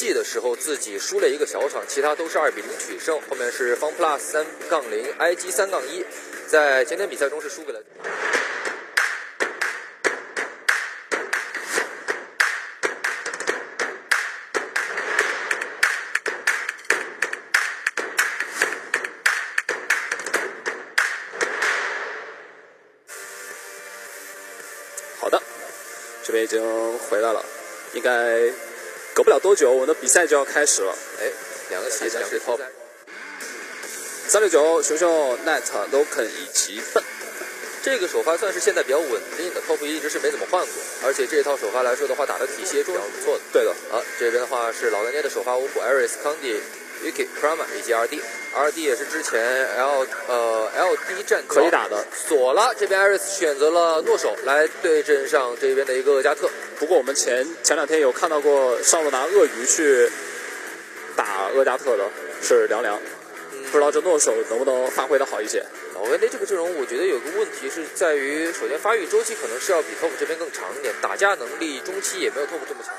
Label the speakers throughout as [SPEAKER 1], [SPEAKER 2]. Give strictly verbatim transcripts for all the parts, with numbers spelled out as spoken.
[SPEAKER 1] 季的时候自己输了一个小场，其他都是二比零取胜。后面是方 plus 三杠零 ，I G 三杠一，在前天比赛中是输给了。
[SPEAKER 2] 好的，这边已经回来了，应该隔不了多久，我们的比赛就要开始了。
[SPEAKER 1] 哎，两个企业是 top
[SPEAKER 2] 三六九熊熊 Net、Loken 以及笨。
[SPEAKER 1] 这个首发算是现在比较稳定的 ，top 一一直是没怎么换过，而且这一套首发来说的话，打的体系也比较不错的。
[SPEAKER 2] 对的，
[SPEAKER 1] 啊，这边的话是老干爹的首发五虎 Aris、Candy、Yuki、Krama 以及 R D。R D 也是之前 L 呃 L D 战
[SPEAKER 2] 可以打的，
[SPEAKER 1] 锁了。这边 Aris 选择了诺手来对阵上这边的一个厄加特。
[SPEAKER 2] 不过我们前前两天有看到过上路拿鳄鱼去打厄加特的，是凉凉。嗯、不知道这诺手能不能发挥的好一些？
[SPEAKER 1] 老干爹这个阵容，我觉得有个问题是在于，首先发育周期可能是要比 top 这边更长一点，打架能力中期也没有 top 这么强。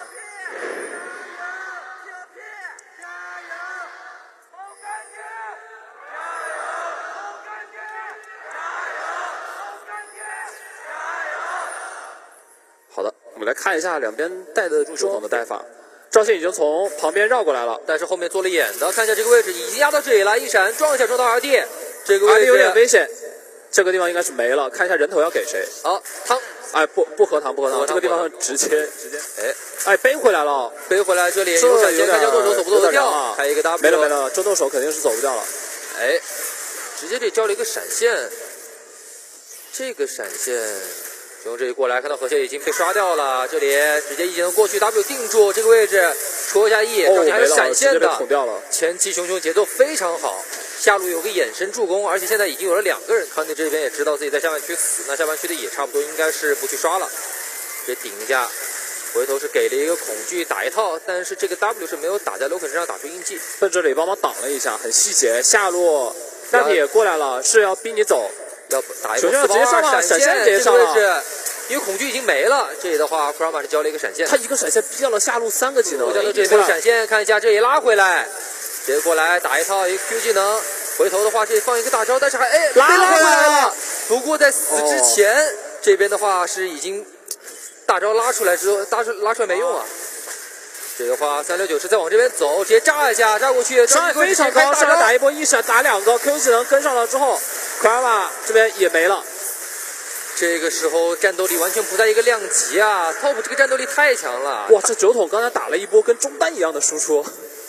[SPEAKER 2] 好的，我们来看一下两边带的不同的带法。赵信已经从旁边绕过来了，
[SPEAKER 1] 但是后面做了眼的，看一下这个位置已经压到这里了，一闪撞一下撞到 R D， 这个位置
[SPEAKER 2] R D 有点危险，这个地方应该是没了，看一下人头要给谁。
[SPEAKER 1] 好，汤，
[SPEAKER 2] 哎不不喝汤不喝汤，这个地方直接直接，哎哎背回来了，
[SPEAKER 1] 背回来这里有闪现，看一下剁手走不走得掉啊？还有一个 W，
[SPEAKER 2] 没了没了，这剁手肯定是走不掉了。
[SPEAKER 1] 哎，直接这交了一个闪现，这个闪现。 熊这里过来，看到河蟹已经被刷掉了，这里直接一技能过去 ，W 定住这个位置，戳一下 E，
[SPEAKER 2] 哦，
[SPEAKER 1] 还有闪现的，
[SPEAKER 2] 捅掉了。
[SPEAKER 1] 前期熊熊节奏非常好，下路有个眼神助攻，而且现在已经有了两个人，康迪这边也知道自己在下半区死，那下半区的也差不多应该是不去刷了，这顶一下，回头是给了一个恐惧打一套，但是这个 W 是没有打在 Loken 身上打出印记，
[SPEAKER 2] 在这里帮忙挡了一下，很细节，下路大铁也过来了，是要逼你走。
[SPEAKER 1] 要打一波四包二闪现，这个位置，因为恐惧已经没了。这里的话 ，Krama 是交了一个闪现，
[SPEAKER 2] 他一个闪现逼掉了下路三个技能。
[SPEAKER 1] 这里闪现，看一下这里拉回来，直接过来打一套一个 Q 技能，回头的话这里放一个大招，但是还哎
[SPEAKER 2] 拉回来了。
[SPEAKER 1] 不过在死之前，哦、这边的话是已经大招拉出来之后，拉出拉出来没用啊。 这个话，三六九是再往这边走，直接炸一下，炸过去，
[SPEAKER 2] 伤害非常高，上来打一波一闪，打两个 Q 技能跟上了之后 ，Krama 这边也没了。
[SPEAKER 1] 这个时候战斗力完全不在一个量级啊 ！Top 这个战斗力太强了。
[SPEAKER 2] 哇，这九桶刚才打了一波跟中单一样的输出，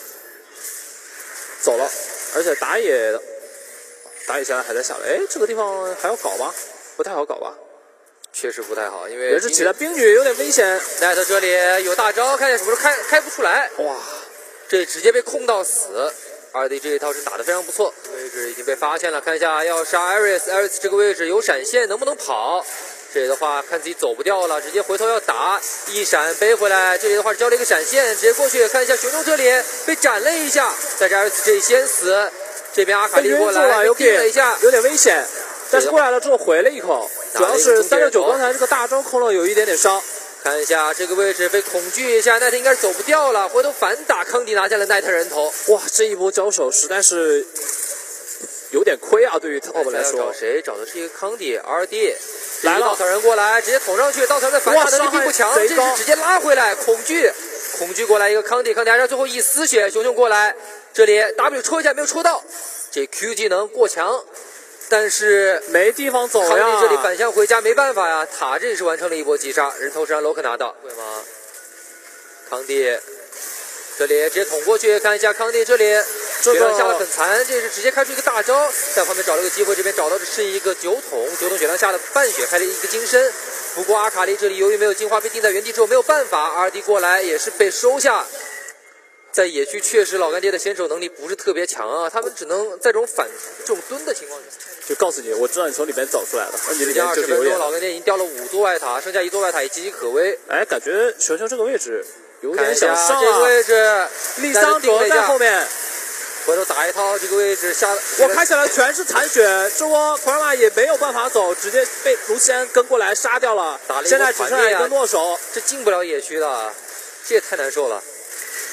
[SPEAKER 2] 走了，而且打野，打野现在还在下来，哎，这个地方还要搞吗？不太好搞吧？
[SPEAKER 1] 确实不太好，因为
[SPEAKER 2] 也是起来冰女有点危险。
[SPEAKER 1] 奈特这里有大招，看见什么时候开开不出来。哇，这直接被控到死。二 D 这一套是打得非常不错，位置已经被发现了。看一下要杀 Aris，Aris 这个位置有闪现，能不能跑？这里的话看自己走不掉了，直接回头要打，一闪背回来。这里的话是交了一个闪现，直接过去看一下熊熊这里被斩了一下，在这 Aris 这里先死。这边阿卡丽过来被定了一下，
[SPEAKER 2] 有点危险。 但是过来了之后回了一口，主要是三六九刚才这个大招空了有一点点伤。
[SPEAKER 1] 看一下这个位置被恐惧一下，奈特应该是走不掉了，回头反打康迪拿下了奈特人头。
[SPEAKER 2] 哇，这一波交手实在是有点亏啊，对于 Top 来说。
[SPEAKER 1] 找谁？找的是一个康迪 R D，
[SPEAKER 2] 来了，
[SPEAKER 1] 稻草人过来直接捅上去，稻草人的反打能力并不强，这是直接拉回来，恐惧，恐惧过来一个康迪，康迪还是最后一丝血，熊熊过来，这里 W 戳一下没有戳到，这 Q 技能过强。 但是
[SPEAKER 2] 没地方走呀！
[SPEAKER 1] 康迪这里反向回家没办法呀，塔这里是完成了一波击杀，人头是让 Loken 拿到，对吗？康迪这里直接捅过去，看一下康迪这里，血量下的很残，这是直接开出一个大招，在旁边找了个机会，这边找到的是一个九桶，九桶血量下的半血开了一个金身，不过阿卡丽这里由于没有进化被定在原地之后没有办法 ，R D 过来也是被收下。 在野区确实老干爹的先手能力不是特别强啊，他们只能在这种反这种蹲的情况下，
[SPEAKER 2] 就告诉你，我知道你从里面走出来的。而你里面
[SPEAKER 1] 二十分钟，老干爹已经掉了五座外塔，剩下一座外塔也岌岌可危。
[SPEAKER 2] 哎，感觉熊熊这个位置有点想上啊。
[SPEAKER 1] 这个位置，
[SPEAKER 2] 丽桑主要在后面，
[SPEAKER 1] 回头打一套这个位置下，
[SPEAKER 2] 我看起来全是残血，这波 Krama 也没有办法走，直接被卢锡安跟过来杀掉了。
[SPEAKER 1] 打了
[SPEAKER 2] 现在只剩下一个诺手，
[SPEAKER 1] 这进不了野区的，这也太难受了。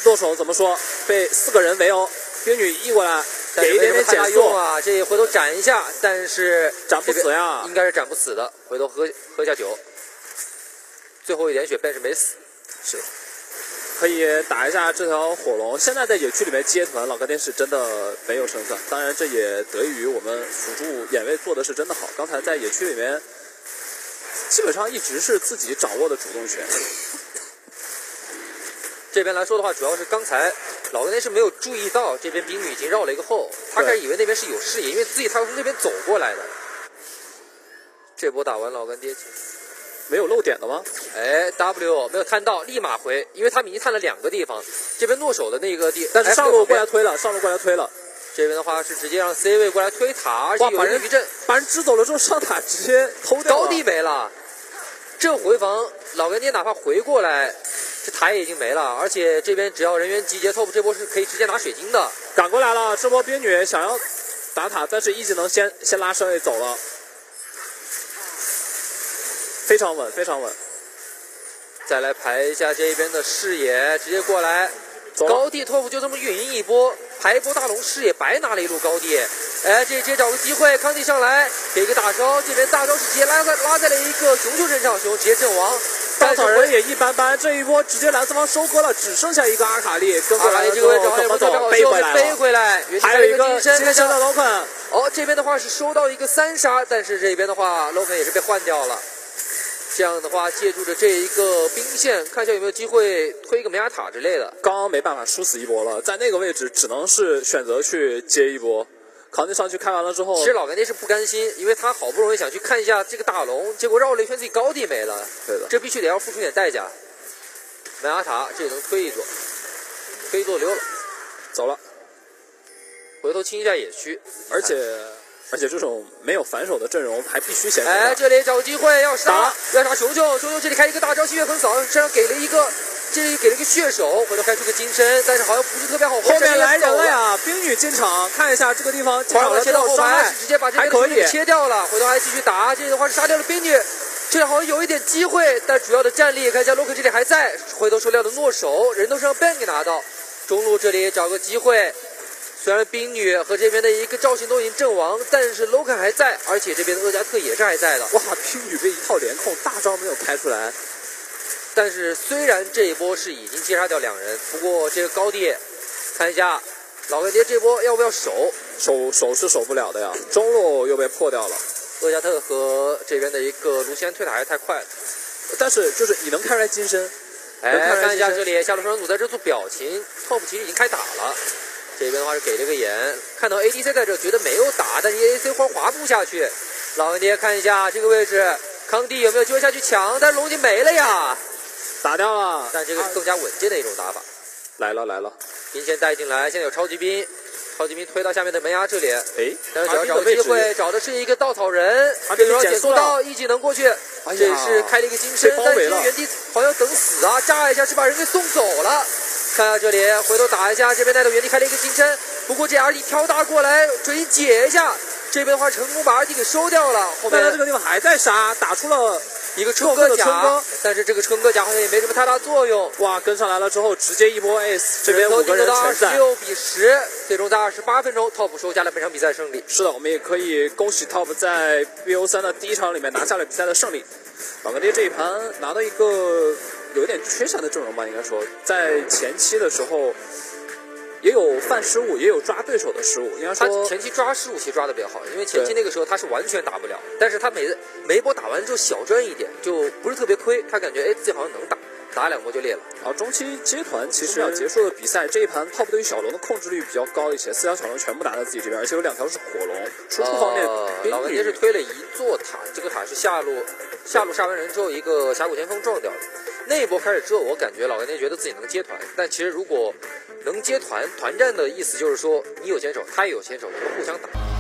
[SPEAKER 2] 舵手怎么说？被四个人围殴，冰女一过来，给一点点减速
[SPEAKER 1] 啊！这回头斩一下，但是
[SPEAKER 2] 斩不死呀，
[SPEAKER 1] 应该是斩不死的。回头喝喝下酒，最后一点血，但是没死，
[SPEAKER 2] 是。可以打一下这条火龙。现在在野区里面接团，老干爹是真的没有胜算。当然，这也得益于我们辅助眼位做的是真的好。刚才在野区里面，基本上一直是自己掌握的主动权。
[SPEAKER 1] 这边来说的话，主要是刚才老干爹是没有注意到这边冰女已经绕了一个后，他开始以为那边是有视野，因为自己他是从那边走过来的。这波打完，老干爹
[SPEAKER 2] 没有漏点的吗？
[SPEAKER 1] 哎 ，W 没有探到，立马回，因为他们已经探了两个地方。这边舵手的那个地，
[SPEAKER 2] 但是上路过来推了，上路过来推了。
[SPEAKER 1] 这边的话是直接让 C 位过来推塔，而且有人余震，
[SPEAKER 2] 把人支走了之后上塔直接偷掉了。
[SPEAKER 1] 高地没了，这回防老干爹哪怕回过来，这塔也已经没了。而且这边只要人员集结 ，Top 这波是可以直接拿水晶的。
[SPEAKER 2] 赶过来了，这波冰女想要打塔，但是一技能先先拉身位走了。非常稳，非常稳。
[SPEAKER 1] 再来排一下这边的视野，直接过来，高地托付就这么运营一波，排一波大龙视野，白拿了一路高地。哎，这直接找个机会，康帝上来给一个大招，这边大招是直接拉在拉在了一个熊熊身上，熊直接阵亡。
[SPEAKER 2] 稻草人也一般般，这一波直接蓝色方收割了，只剩下一个阿卡丽，跟过来
[SPEAKER 1] 这个位置
[SPEAKER 2] 怎么走？飞回来了，
[SPEAKER 1] 飞回来，
[SPEAKER 2] 还有一个金身的 Loken。
[SPEAKER 1] 哦，这边的话是收到一个三杀，但是这边的话 Loken 也是被换掉了。这样的话，借助着这一个兵线，看一下有没有机会推一个梅亚塔之类的。
[SPEAKER 2] 刚刚没办法输死一波了，在那个位置只能是选择去接一波。扛进上去开完了之后，
[SPEAKER 1] 其实老干爹是不甘心，因为他好不容易想去看一下这个大龙，结果绕了一圈自己高地没了。
[SPEAKER 2] 对的，
[SPEAKER 1] 这必须得要付出点代价。梅亚塔这能推一座，推一座溜了，
[SPEAKER 2] 走了。
[SPEAKER 1] 回头清一下野区，
[SPEAKER 2] 而且。而且这种没有反手的阵容还必须显示。
[SPEAKER 1] 哎，这里找个机会要杀，要杀熊熊，熊熊这里开一个大招，吸血横扫，身上给了一个，这里给了一个血手，回头开出个金身，但是好像不是特别好。
[SPEAKER 2] 后面来人了呀！冰女进场，看一下这个地方进场了之后伤害
[SPEAKER 1] 直接把这个冰女切掉了，回头还继续打，这里的话是杀掉了冰女，这里好像有一点机会，但主要的战力看一下洛克这里还在，回头收掉的诺手，人都是让 Ben 给拿到，中路这里找个机会。虽然冰女和这边的一个赵信都已经阵亡，但是 Loken 还在，而且这边的厄加特也是还在的。
[SPEAKER 2] 哇，冰女被一套连控，大招没有开出来。
[SPEAKER 1] 但是虽然这一波是已经击杀掉两人，不过这个高地，看一下老干爹这波要不要守？
[SPEAKER 2] 守守是守不了的呀，中路又被破掉了。
[SPEAKER 1] 厄加特和这边的一个卢锡安推塔还是太快了，
[SPEAKER 2] 但是就是你能看出来金身。
[SPEAKER 1] 哎，看一下这里，下路双人组在这做表情 ，Top 其实已经开打了。这边的话是给了个眼，看到 A D C 在这，觉得没有打，但是 A D C 滑滑不下去。老干爹看一下这个位置，康帝有没有机会下去抢？但是龙已经没了呀，
[SPEAKER 2] 打掉了。
[SPEAKER 1] 但这个是更加稳健的一种打法。
[SPEAKER 2] 来了来了，
[SPEAKER 1] 兵线带进来，现在有超级兵，超级兵推到下面的门牙这里。
[SPEAKER 2] 哎，
[SPEAKER 1] 但是只要找个机会，找的是一个稻草人，这个减速到一技能过去，
[SPEAKER 2] 哎、
[SPEAKER 1] 这是开了一个金身，但是原地好像等死啊，炸一下是把人给送走了。看下这里，回头打一下，这边带到原地开了一个金身，不过这 R D 跳大过来，追解一下，这边的话成功把 R D 给收掉了。后面
[SPEAKER 2] 这个地方还在杀，打出了
[SPEAKER 1] 一个春哥甲，但是这个春哥甲好像也没什么太大作用。
[SPEAKER 2] 哇，跟上来了之后直接一波 ace， 这边五个人全在。
[SPEAKER 1] 六比十，最终在二十八分钟 ，Top 收下了本场比赛胜利。
[SPEAKER 2] 是的，我们也可以恭喜 Top 在 B O 三的第一场里面拿下了比赛的胜利。老干爹这一盘拿到一个有点缺陷的阵容吧，应该说，在前期的时候也有犯失误，也有抓对手的失误。应该说
[SPEAKER 1] 他前期抓失误其实抓的比较好，因为前期那个时候他是完全打不了，但是他每每一波打完之后小赚一点，就不是特别亏。他感觉哎自己好像能打，打两波就裂了。
[SPEAKER 2] 然后中期接团其实要结束的比赛，这一盘 Top 对于小龙的控制率比较高一些，四条小龙全部打在自己这边，而且有两条是火龙。输出方面，
[SPEAKER 1] 呃、老干爹是推了一座塔，这个塔是下路下路杀完人之后一个峡谷前锋撞掉的。那一波开始之后，我感觉老干爹觉得自己能接团，但其实如果能接团团战的意思就是说，你有先手，他也有先手，你们互相打。